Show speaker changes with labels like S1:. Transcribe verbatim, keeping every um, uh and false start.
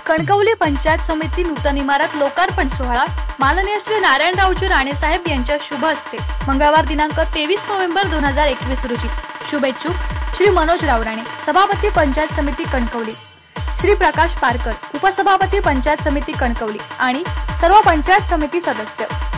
S1: कणकवली पंचायत समिती नूतन इमारत लोकार्पण सोहळा माननीय श्री नारायणरावजी राणेसाहेब यांच्या शुभ हस्ते मंगळवार दिनांक तेवीस नोव्हेंबर दोन हजार एकवीस रोजी। शुभेच्छुक श्री मनोज रावराणे, सभापती पंचायत समिती कणकवली, श्री प्रकाश पारकर, उपसभापती पंचायत समिती कणकवली आणि सर्व पंचायत समिती सदस्य।